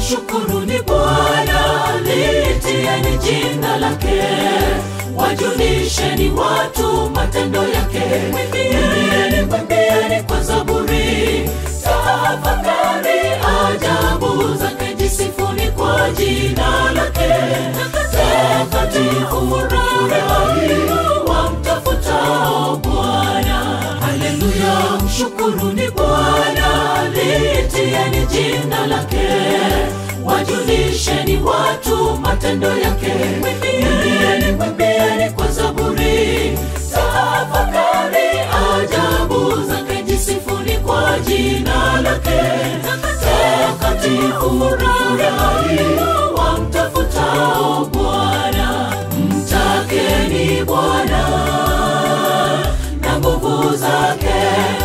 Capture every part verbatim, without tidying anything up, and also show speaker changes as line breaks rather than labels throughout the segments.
mshukuruni Bwana, litieni jina lake, wajulisheni watu matendo yake. Mwimbieni, mwimbieni kwa zaburi, tafakari ajabu zake, jisifuni kwa jina lake. Takatifu furahi wamtafutao Bwana. Haleluya, mshukuruni Bwana, litieni jina lake, wajulisheni watu matendo yake. Mwimbieni, mwimbieni kwa zaburi, tafakari ajabu zake, jisifuni kwa jina lake. Takatifu furahi wamtafutao Bwana. Mtakeni Bwana na nguvu zake,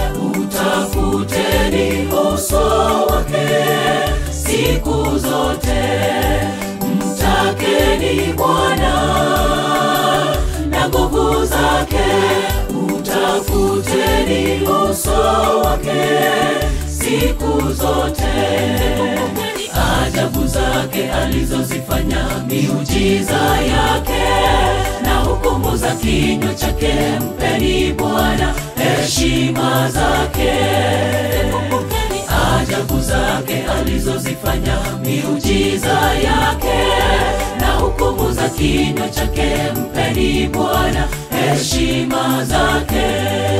utafuteni uso wake siku zote. Mtakeni Bwana na nguvu zake, utafuteni uso wake siku zote. Ajabu zake alizozifanya, miujiza yake na hukumu za kinywa chake, mpeni Bwana heshima zake. Ajabu zake alizozifanya, miujiza yake na hukumu za kinywa chake, mpeni Bwana heshima zake.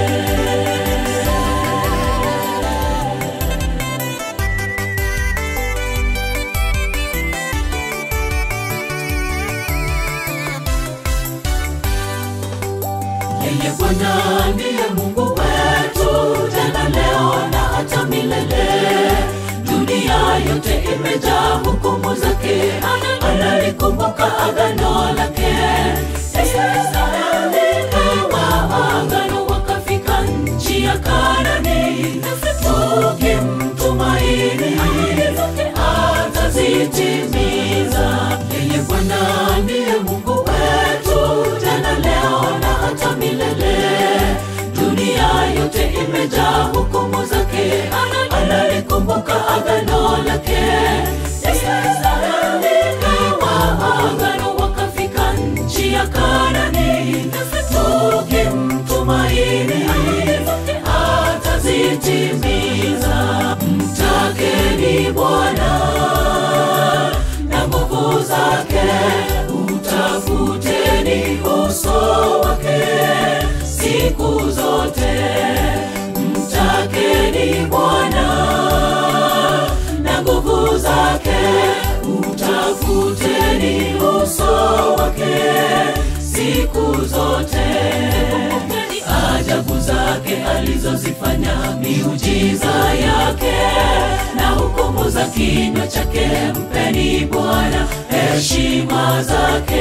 Yeye Bwana ndiye Mungu wetu, tena leo na hata milele. Dunia yote imejaa hukumu zake, analikumbuka agano lake. Israeli wa agano, wakafika nchi ya Kanaani. Tukimtumaini atazitimiza. Yeye Bwana ndiye Mungu wetu, tena leo na hata milele. Dunia yote imejaa hukumu zake, analikumbuka agano lake. Israeli wa agano, wakafika nchi ya Kanaani. Tukimtumaini atazitimiza. Mtakeni Bwana na nguvu zake, utafuteni uso wake siku zote. Mtakeni Bwana na nguvu zake, utafuteni uso wake siku zote. Ajabu zake alizozifanya, miujiza yake na hukumu za kinywa chake, mpeni Bwana heshima zake.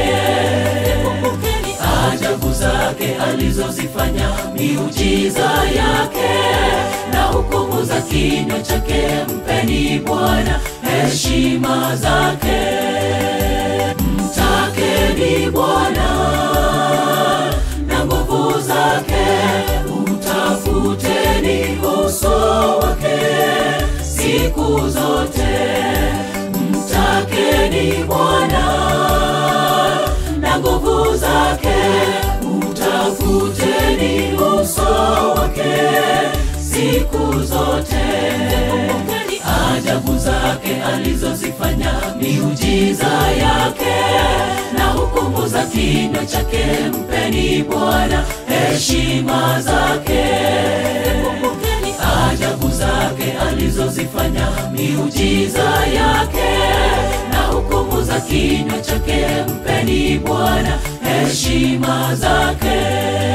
Ajabu zake alizozifanya, miujiza yake na hukumu za kinywa chake, mpeni Bwana heshima zake. Mtakeni Bwana na nguvu zake, utafuteni uso wake siku zote. Mtakeni Bwana na nguvu zake, utafuteni uso wake siku zote. Ajabu zake alizozifanya, miujiza yake na hukumu za kinywa chake, mpeni Bwana heshima zake. Ajabu zake alizozifanya, miujiza yake na hukumu za kinywa chake, mpeni Bwana heshima zake.